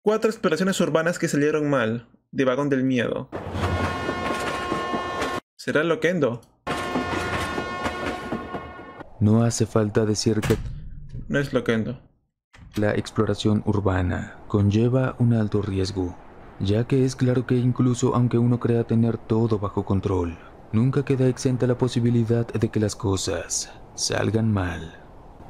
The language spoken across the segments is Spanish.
4 exploraciones urbanas que salieron mal, de Vagón del Miedo. ¿Será Loquendo? No hace falta decir que No es Loquendo. la exploración urbana conlleva un alto riesgo, ya que es claro que incluso aunque uno crea tener todo bajo control, nunca queda exenta la posibilidad de que las cosas salgan mal.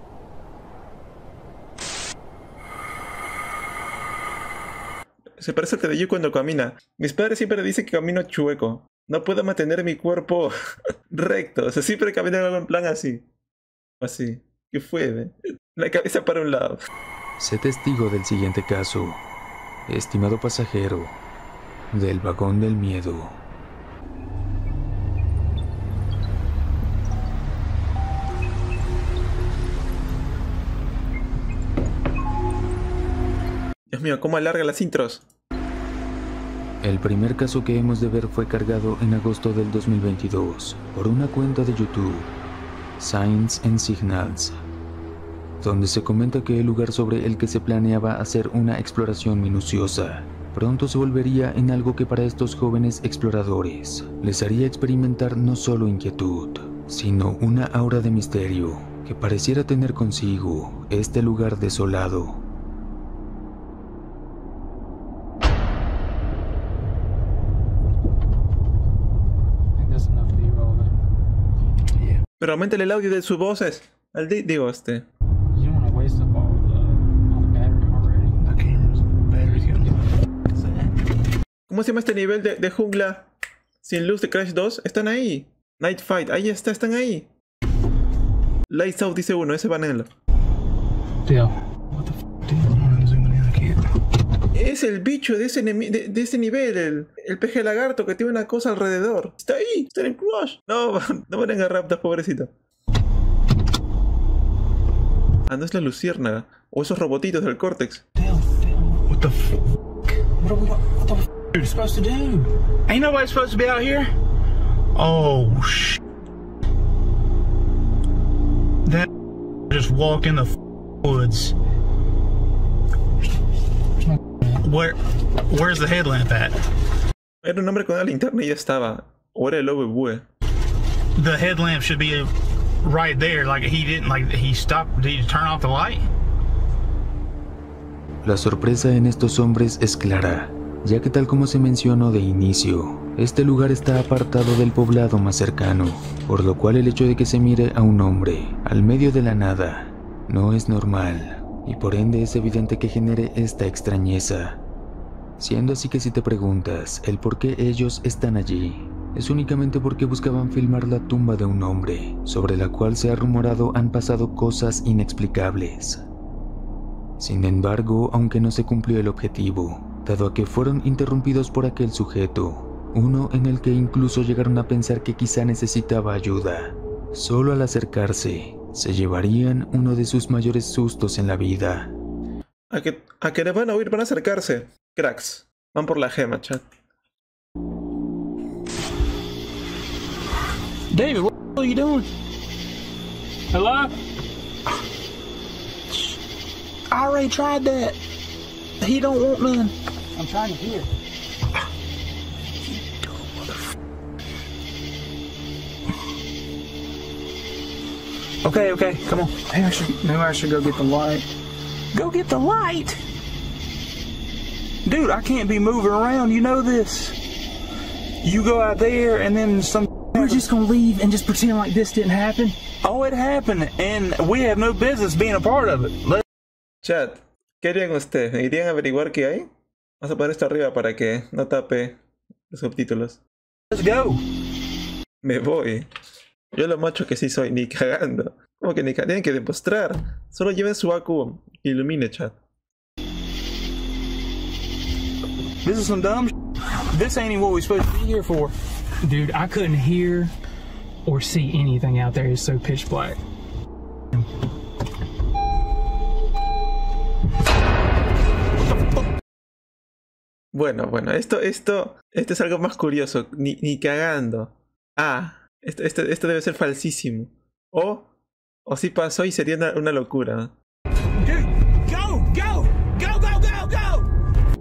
Se parece al Tadayu cuando camina. Mis padres siempre dicen que camino chueco. No puedo mantener mi cuerpo recto. O sea, siempre camino en plan así. Así. ¿Qué fue? La cabeza para un lado. Sé testigo del siguiente caso, estimado pasajero del Vagón del Miedo. Dios mío, ¿cómo alarga las intros? El primer caso que hemos de ver fue cargado en agosto del 2022 por una cuenta de YouTube, Signs and Signals, donde se comenta que el lugar sobre el que se planeaba hacer una exploración minuciosa pronto se volvería en algo que para estos jóvenes exploradores les haría experimentar no solo inquietud, sino una aura de misterio que pareciera tener consigo este lugar desolado. Pero aumentale el audio de sus voces. Al digo You don't want to waste up all the battery already. The camera's battery's getting low. ¿Cómo se llama este nivel de jungla sin luz de Crash 2? Están ahí. Night Fight, ahí está, están ahí. Lights Out dice uno, ese banelo. Tío. What the f***, dude? I'm zooming in, I can't. Es el bicho de ese, de ese nivel, el peje lagarto que tiene una cosa alrededor. Está ahí, está en el Crush. No, no van a agarrar raptas, pobrecito. Ah, no es la luciérnaga. O esos robotitos del Cortex. What the f***? What the f are you supposed to do? Ain't nobody supposed to be out here? Oh, sh**. That just walk in the woods. Where's the headlamp at? Era un hombre con una linterna y ya estaba. O era el lobo bue. The headlamp should be right there. Like he stopped. Did he turn off the light? La sorpresa en estos hombres es clara, ya que tal como se mencionó de inicio, este lugar está apartado del poblado más cercano, por lo cual el hecho de que se mire a un hombre al medio de la nada no es normal, y por ende es evidente que genere esta extrañeza. Siendo así que si te preguntas el por qué ellos están allí, es únicamente porque buscaban filmar la tumba de un hombre, sobre la cual se ha rumorado han pasado cosas inexplicables. Sin embargo, aunque no se cumplió el objetivo, dado a que fueron interrumpidos por aquel sujeto, uno en el que incluso llegaron a pensar que quizá necesitaba ayuda, solo al acercarse, se llevarían uno de sus mayores sustos en la vida. A que les van a oír, van a acercarse. Cracks. Van por la gema, chat. David, what are you doing? Hello? I already tried that. He don't want none. I'm trying to hear. Okay, come on. Maybe I should go get the light. Go get the light? Dude, I can't be moving around, you know this. You go out there and then some... We're just gonna leave and just pretend like this didn't happen? Oh, it happened, and we have no business being a part of it. Chat, ¿qué harían ustedes? ¿Irían a averiguar qué hay? Vamos a poner esto arriba para que no tape los subtítulos. Let's go. Me voy. Yo lo macho que sí soy, ni cagando. ¿Cómo que ni cagando? Tienen que demostrar. Solo lleven su Aku. Ilumine, chat. This is some dumb shit. This ain't even what we're supposed to be here for. Dude, I couldn't hear or see anything out there. It's so pitch black. Bueno, esto es algo más curioso. Ni cagando. Ah, esto debe ser falsísimo. O sí pasó y sería una locura. Dude, go!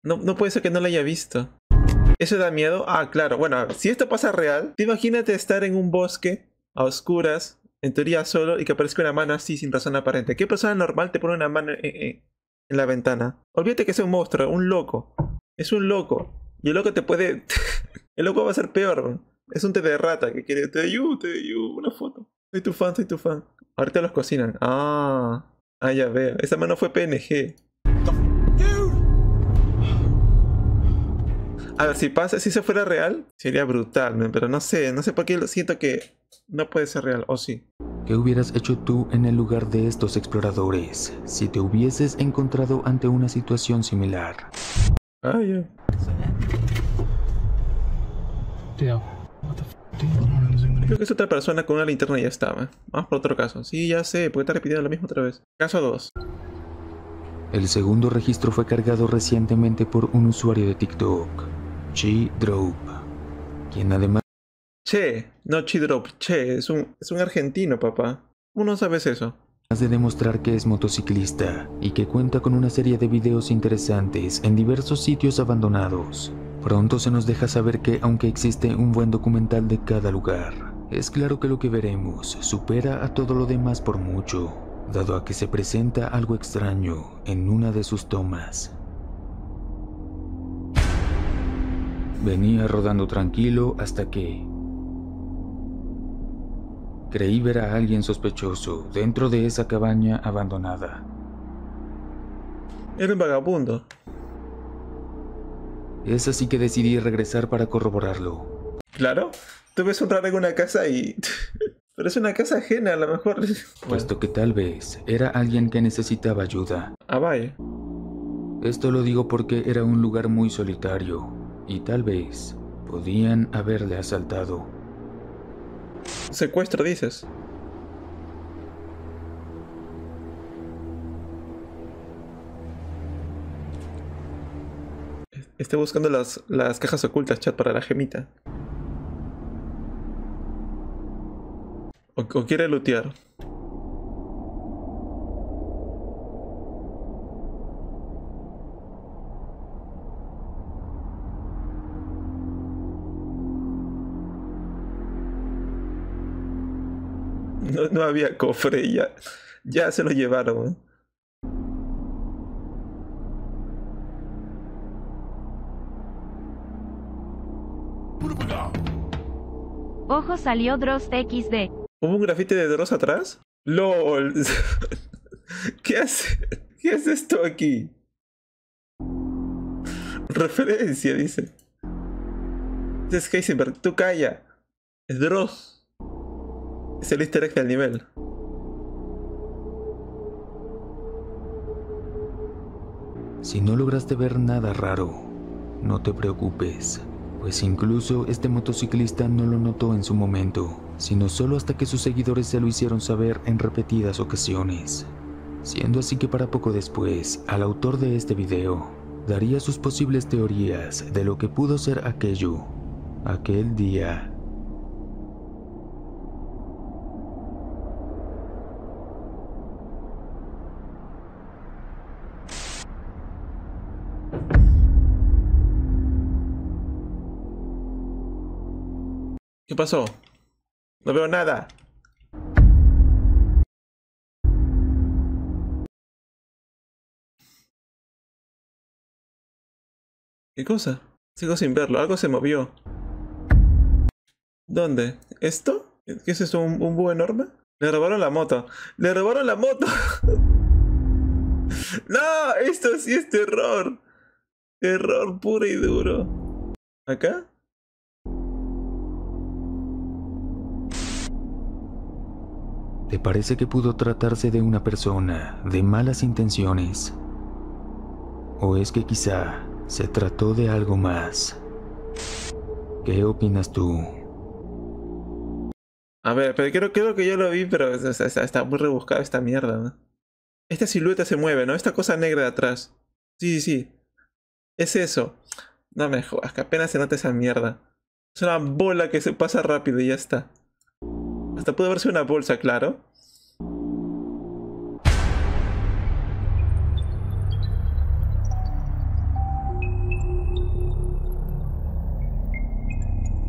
No puede ser que no la haya visto. ¿Eso da miedo? Ah, claro. Bueno, a ver, si esto pasa real, te imagínate estar en un bosque, a oscuras, en teoría solo, y que aparezca una mano así sin razón aparente. ¿Qué persona normal te pone una mano en la ventana? Olvídate que sea un monstruo, un loco. Es un loco. Y el loco te puede... el loco va a ser peor. Es un té de rata que quiere... Te ayudo, una foto. Soy tu fan. Ahorita los cocinan. Ah, ya veo. Esa mano fue PNG. A ver, si eso fuera real, sería brutal, ¿no? Pero no sé por qué siento que no puede ser real, o sí. ¿Qué hubieras hecho tú en el lugar de estos exploradores si te hubieses encontrado ante una situación similar? Ah, ya. Creo que es otra persona con una linterna y ya estaba. Vamos por otro caso. Sí, ya sé, porque está repitiendo lo mismo otra vez. Caso 2. El segundo registro fue cargado recientemente por un usuario de TikTok, Chi-Drop, quien además... Che, no Chi-Drop, Che, es un argentino, papá. ¿Cómo no sabes eso? de demostrar que es motociclista y que cuenta con una serie de videos interesantes en diversos sitios abandonados. Pronto se nos deja saber que, aunque existe un buen documental de cada lugar, es claro que lo que veremos supera a todo lo demás por mucho, dado a que se presenta algo extraño en una de sus tomas. Venía rodando tranquilo hasta que creí ver a alguien sospechoso dentro de esa cabaña abandonada. Era un vagabundo. Es así que decidí regresar para corroborarlo. Claro, tú ves un raro en una casa y... pero es una casa ajena, a lo mejor. Puesto que tal vez era alguien que necesitaba ayuda. Ah, vaya. Esto lo digo porque era un lugar muy solitario y tal vez podían haberle asaltado. Secuestro, dices. Estoy buscando las cajas ocultas, chat, para la gemita. O quiere lootear. No había cofre, ya se lo llevaron, ¿eh? Ojo, salió Dross XD. ¿Hubo un grafiti de Dross atrás? ¡Lol! ¿Qué hace esto aquí? Referencia, dice. Es Heisenberg, tú calla. Es Dross. Es el easter egg del nivel. Si no lograste ver nada raro, no te preocupes, pues incluso este motociclista no lo notó en su momento, sino solo hasta que sus seguidores se lo hicieron saber en repetidas ocasiones. Siendo así que para poco después, al autor de este video daría sus posibles teorías de lo que pudo ser aquel día. ¿Qué pasó? No veo nada. ¿Qué cosa? Sigo sin verlo. Algo se movió. ¿Dónde? ¿Esto? ¿Qué es esto? ¿Un búho enorme? Le robaron la moto. ¡Le robaron la moto! ¡No! Esto sí es terror. Terror puro y duro. ¿Acá? ¿Te parece que pudo tratarse de una persona de malas intenciones? ¿O es que quizá se trató de algo más? ¿Qué opinas tú? A ver, pero creo que yo lo vi, pero está muy rebuscado esta mierda, ¿no? Esta silueta se mueve, ¿no? Esta cosa negra de atrás. Sí. Es eso. No me jodas, que apenas se nota esa mierda. Es una bola que se pasa rápido y ya está. Hasta puede verse una bolsa, claro.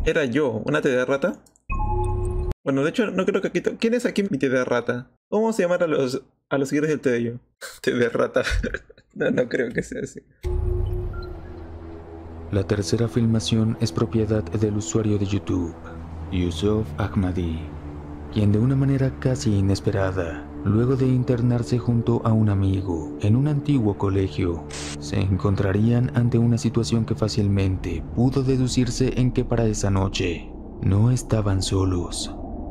Era yo, una T de rata. Bueno, de hecho, no creo que aquí... ¿Quién es aquí mi T de rata? ¿Cómo vamos a llamar a los seguidores del Tedello? T de rata. No creo que sea así. La tercera filmación es propiedad del usuario de YouTube, Yusuf Ahmadi, quien de una manera casi inesperada, luego de internarse junto a un amigo en un antiguo colegio, se encontrarían ante una situación que fácilmente pudo deducirse en que para esa noche no estaban solos.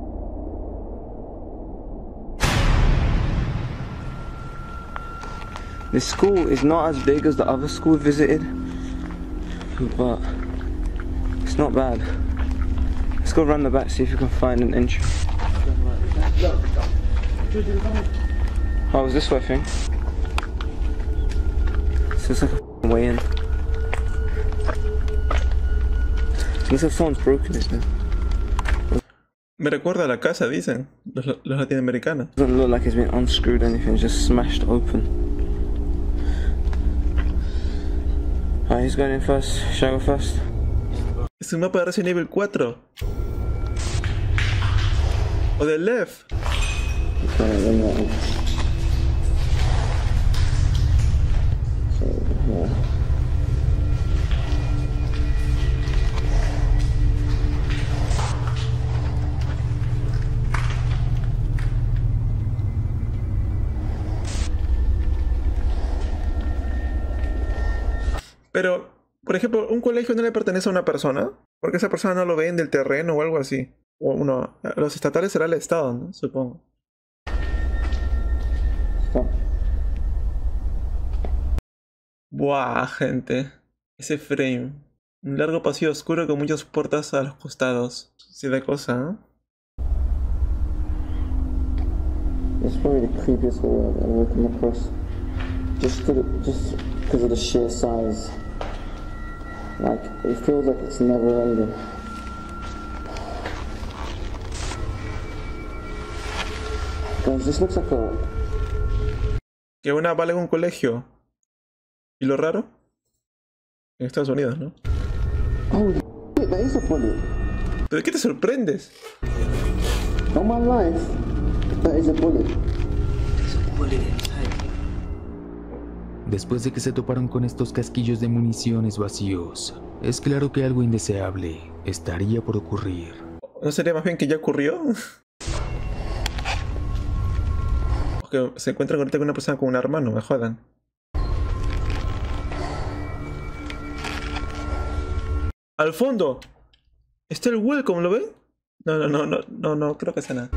The school is not as big as the other school we visited, but it's not bad. Let's go around the back, see if we can find an entry. Oh, is this way, I think? So it's like a way in. Looks like someone's broken it, man. Me recuerda a la casa, dicen los latinoamericanos. Doesn't look like it's been unscrewed or anything, it's just smashed open. Alright, he's going in first. Shall I go first? Es un mapa de Resident Evil 4. O de Left. Pero, por ejemplo, un colegio no le pertenece a una persona, porque esa persona no lo ve en el terreno o algo así. O uno, los estatales será el Estado, ¿no? Supongo. Buah, gente. Ese frame. Un largo pasillo oscuro con muchas puertas a los costados. Sí da cosa, ¿eh? It's probably the creepiest hole I've ever come across. Just because of the sheer size. Like, it feels like it's never ending. Guys, this looks like a... Que una bala en un colegio. ¿Y lo raro? En Estados Unidos, ¿no? Oh, shit, that is a bullet. ¿Pero de qué te sorprendes? On my life, that is a bullet. Después de que se toparon con estos casquillos de municiones vacíos, es claro que algo indeseable estaría por ocurrir. ¿No sería más bien que ya ocurrió? O que se encuentran ahorita con una persona con un arma, no me jodan. ¡Al fondo! Está el welcome, ¿lo ven? No, creo que sea nada.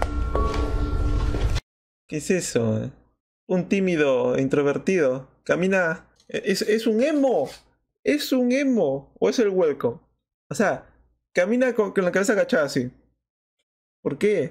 ¿Qué es eso? Un tímido, introvertido. Camina... Es un emo. Es un emo. ¿O es el welcome? O sea, camina con la cabeza agachada así. ¿Por qué?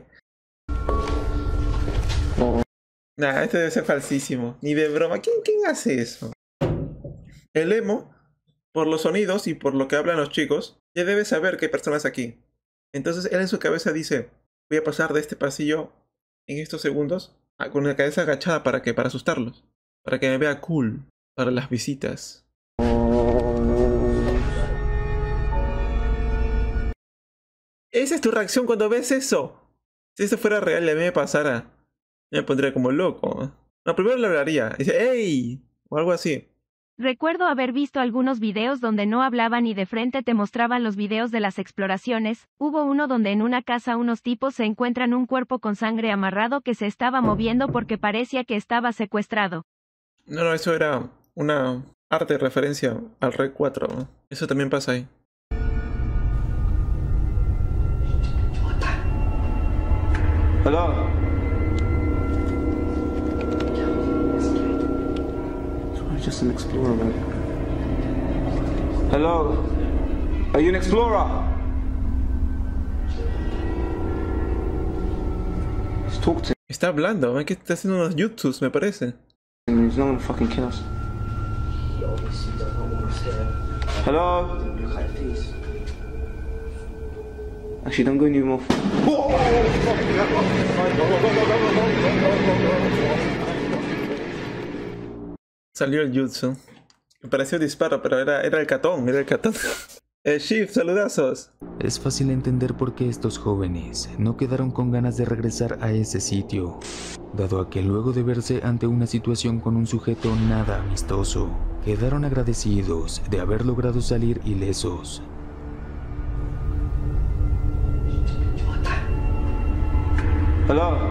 Nah, este debe ser falsísimo. Ni de broma. ¿Quién hace eso? El emo, por los sonidos y por lo que hablan los chicos, ya debe saber que hay personas aquí. Entonces él en su cabeza dice, voy a pasar de este pasillo en estos segundos con la cabeza agachada. ¿Para qué? Para asustarlos. Para que me vea cool. Para las visitas. Esa es tu reacción cuando ves eso. Si esto fuera real y a mí me pasara, me pondría como loco. No, primero le hablaría. Dice, ¡ey! O algo así. Recuerdo haber visto algunos videos donde no hablaban y de frente te mostraban los videos de las exploraciones. Hubo uno donde en una casa unos tipos se encuentran un cuerpo con sangre amarrado que se estaba moviendo porque parecía que estaba secuestrado. No, eso era una arte de referencia al Rec 4. ¿No? Eso también pasa ahí. Hello? Just an explorer, man. Hello? Are you an explorer? Just talk to him. Está hablando, man, que está haciendo unos YouTubes, me parece. He's not gonna fucking kill us. Hello? Actually, don't go anymore. Salió el jutsu. Me pareció disparo, pero era el catón, Shift, saludazos. Es fácil entender por qué estos jóvenes no quedaron con ganas de regresar a ese sitio, dado a que luego de verse ante una situación con un sujeto nada amistoso, quedaron agradecidos de haber logrado salir ilesos. Hello?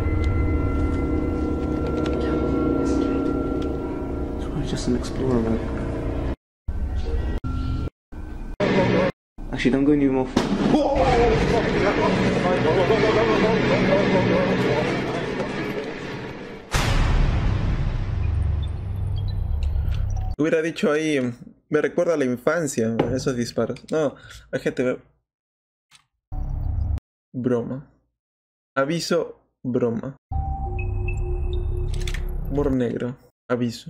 It's just an explorer, man. Actually, don't go any more. Hubiera dicho ahí, me recuerda a la infancia, esos disparos. No, hay gente... Broma. Aviso, broma. Humor negro. Aviso.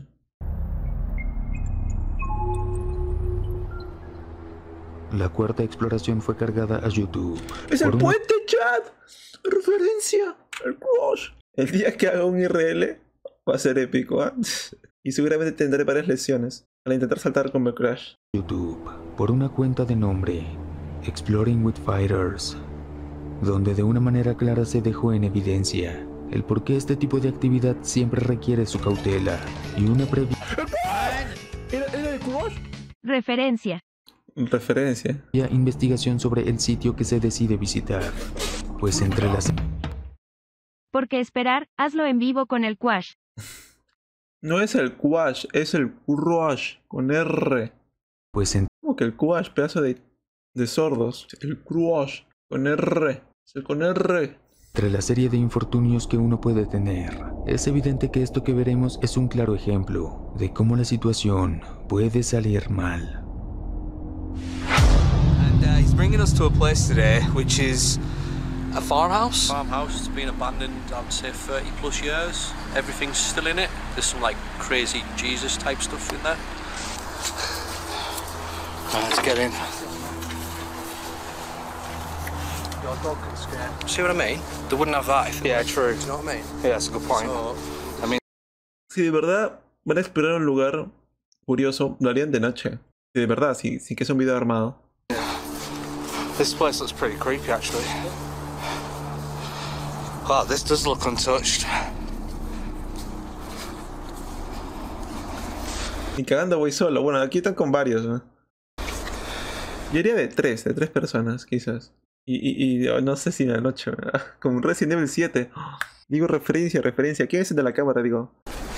La cuarta exploración fue cargada a YouTube. ¡Es el puente, chat! ¡Referencia! ¡El Crush! El día que haga un IRL va a ser épico, ¿eh? Y seguramente tendré varias lesiones al intentar saltar con el Crash. YouTube, por una cuenta de nombre Exploring with Fighters, donde de una manera clara se dejó en evidencia el por qué este tipo de actividad siempre requiere su cautela y una previa ¿Era el Crush? Referencia. Referencia. investigación sobre el sitio que se decide visitar, pues entre las... Porque esperar, hazlo en vivo con el Quash. No es el Quash, es el Crush, con R. Pues en... ¿Cómo que el Quash, pedazo de sordos? El Crush, con R. Es el con R. Entre la serie de infortunios que uno puede tener, es evidente que esto que veremos es un claro ejemplo de cómo la situación puede salir mal. He's bringing us to a place today, which is a farmhouse. Farmhouse, it's been abandoned, I would say 30 plus years. Everything's still in it. There's some like crazy Jesus type stuff in there. Let's get in. Your dog can scare. See what I mean? They wouldn't have that if Yeah, true. you know what I mean? Yeah, that's a good point. So, I mean, Si de verdad van a explorar un lugar curioso, lo harían de noche. Si de verdad, si que es un video armado. this place looks pretty creepy, actually. Wow, this does look untouched. Ni cagando voy solo. Bueno, aquí están con varios, ¿no? Yo iría de tres personas, quizás. Y no sé si en la noche, ¿verdad? Como Resident Evil 7. Digo referencia. ¿Quién es el de la cámara, digo?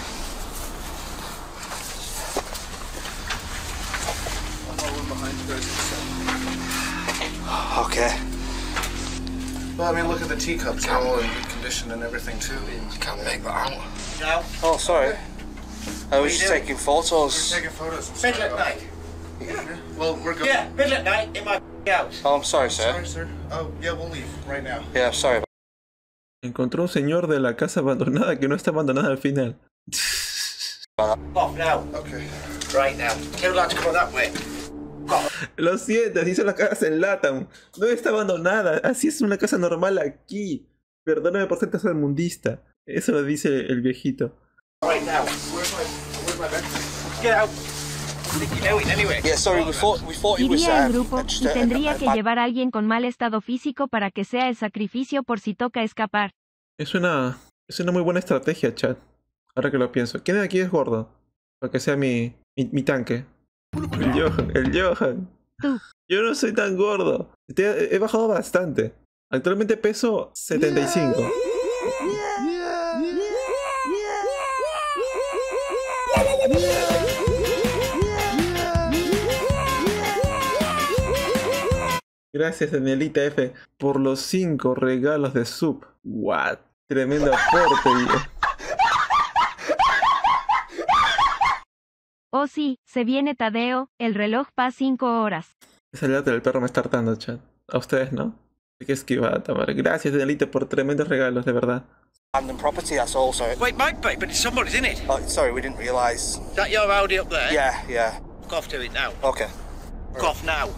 Okay. Well, I mean, look at the teacups. They're all in good condition and everything, too. You can't make that out. No. Oh, sorry. I was just doing? taking photos. We're taking photos. Middle at night. Well, we're going. Yeah, middle at night in my house. Oh, I'm sorry, sir. Sorry, sir. Oh, yeah, we'll leave right now. Yeah, I'm sorry. Encontró un señor de la casa abandonada que no está abandonada al final. Off now. Okay. Right now. Too large to go that way. Lo siento, así son las casas en Latam. No está abandonada. Así es una casa normal aquí. Perdóname por ser tercermundista. Eso lo dice el viejito. Right now. Where's my backpack? Get out. What are you doing anyway? Yeah, sorry, we thought it was Iría al grupo just y a tendría que bad- llevar a alguien con mal estado físico para que sea el sacrificio por si toca escapar. Es una muy buena estrategia, chat. Ahora que lo pienso. ¿Quién de aquí es gordo? Para que sea mi tanque. El Johan. Tú. Yo no soy tan gordo. He bajado bastante. Actualmente peso 75. Gracias, Danielita F, por los 5 regalos de sub. What? Tremendo aporte, tío. Oh sí, se viene Tadeo, el reloj pa 5 horas. Esa lata del perro me está hartando, chat. A ustedes, ¿no? Qué esquivada, Tamara. Gracias, Danielita, por tremendos regalos, de verdad. abandoned property, that's all, sorry. Wait, might be, but somebody's in it. Oh, sorry, we didn't realise. Is that your Audi up there? Yeah. Go off to it now. Okay. Go off now.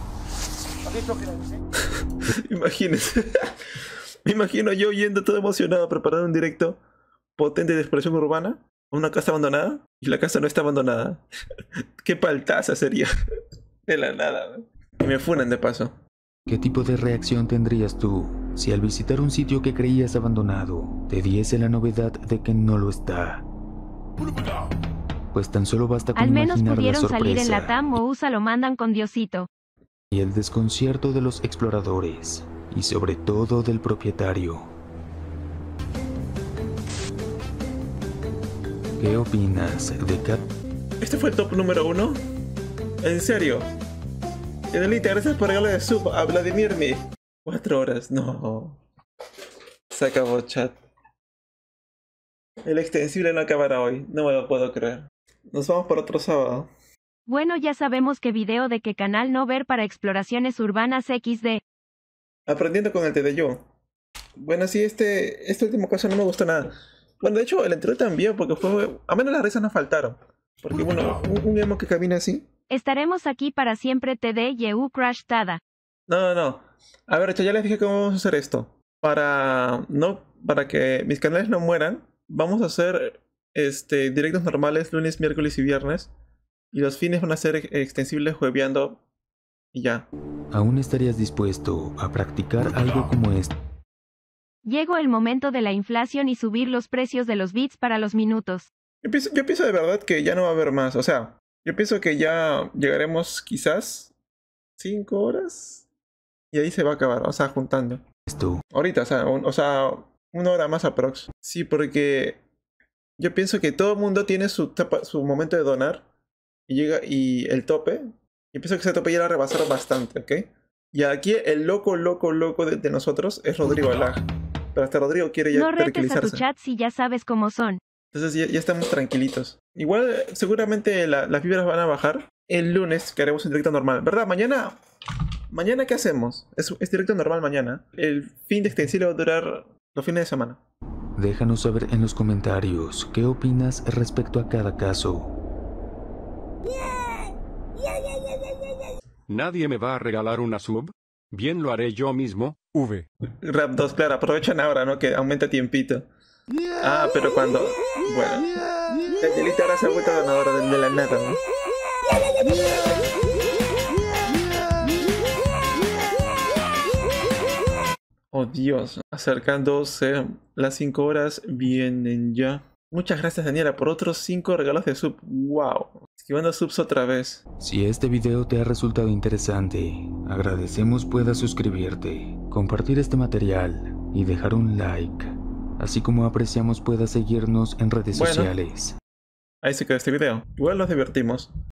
Imagínense. Me imagino yo yendo todo emocionado, preparando un directo potente de exploración urbana a una casa abandonada y la casa no está abandonada. Qué paltaza sería. De la nada, ¿no? Y me funan de paso. ¿Qué tipo de reacción tendrías tú si al visitar un sitio que creías abandonado te diese la novedad de que no lo está? Pues tan solo basta con Al menos imaginar la pudieron salir en la sorpresa TAM o USA lo mandan con Diosito. y el desconcierto de los exploradores, y sobre todo del propietario. ¿Qué opinas de Cat? ¿Este fue el top número 1? ¿En serio? Edelita, gracias por regalar de sub a Vladimirni. 4 horas, no. Se acabó, chat. El extensible no acabará hoy, no me lo puedo creer. Nos vamos por otro sábado. Bueno, ya sabemos qué video de qué canal no ver para exploraciones urbanas XD. Aprendiendo con el TDU. Bueno, sí, este último caso no me gustó nada. Bueno, de hecho, el anterior también, porque fue... A menos las risas no faltaron. Porque, bueno, un emo que camina así... Estaremos aquí para siempre TD YU Crash Tada. No. A ver, ya les dije cómo vamos a hacer esto. Para que mis canales no mueran, vamos a hacer directos normales lunes, miércoles y viernes. Y los fines van a ser extensibles jueveando y ya. ¿Aún estarías dispuesto a practicar algo como esto? Llegó el momento de la inflación y subir los precios de los bits para los minutos. Yo pienso de verdad que ya no va a haber más. O sea, yo pienso que ya llegaremos quizás 5 horas. Y ahí se va a acabar, o sea, juntando. Ahorita, o sea, 1 hora más aprox. Sí, porque yo pienso que todo el mundo tiene su momento de donar. Y el tope. Y pienso que ese tope ya lo rebasaron bastante, ¿ok? Y aquí el loco de nosotros es Rodrigo Alag. Pero hasta Rodrigo quiere ya no retes a tu tranquilizarse. chat si ya sabes cómo son. Entonces ya estamos tranquilitos. Igual seguramente las vibras van a bajar el lunes, que haremos un directo normal. ¿Verdad? Mañana ¿qué hacemos? Es directo normal mañana. El fin de extensible va a durar los fines de semana. Déjanos saber en los comentarios qué opinas respecto a cada caso. ¿Nadie me va a regalar una sub? Bien lo haré yo mismo, V. Rap 2, claro, aprovechan ahora, ¿no? Que aumenta tiempito. Ah, pero cuando... Bueno. El delito ahora se ha vuelto ganadora de la nada, ¿no? Oh Dios, acercándose las 5 horas, vienen ya. Muchas gracias Daniela por otros 5 regalos de sub. Wow, esquivando subs otra vez. Si este video te ha resultado interesante, agradecemos puedas suscribirte, compartir este material y dejar un like. Así como apreciamos puedas seguirnos en redes sociales. Ahí se quedó este video. Igual nos divertimos.